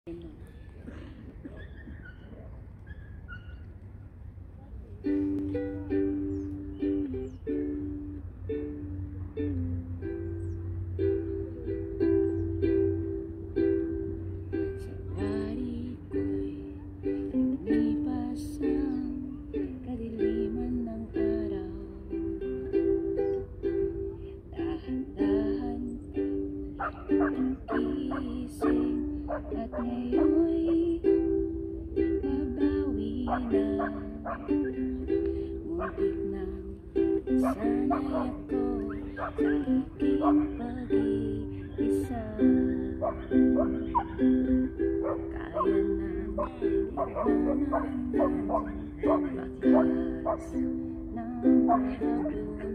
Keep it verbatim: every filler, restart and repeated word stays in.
Gising at ngayon'y babawi na. Muntik nang sanay ako sa aking pag-iisa. Kaya nang iwanan ang bakas ng hapon.